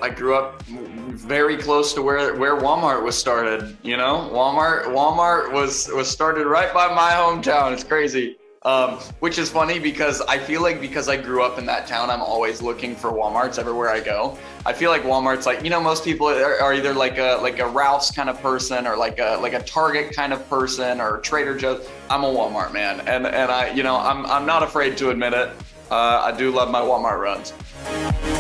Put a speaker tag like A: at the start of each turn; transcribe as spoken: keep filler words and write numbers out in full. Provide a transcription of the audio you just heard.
A: I grew up very close to where, where Walmart was started. You know, Walmart, Walmart was, was started right by my hometown. It's crazy. Um, which is funny because I feel like because I grew up in that town, I'm always looking for Walmarts everywhere I go. I feel like Walmart's like, you know, most people are, are either like a like a Ralph's kind of person or like a like a Target kind of person or Trader Joe's. I'm a Walmart man, and and I, you know, I'm I'm not afraid to admit it. Uh, I do love my Walmart runs.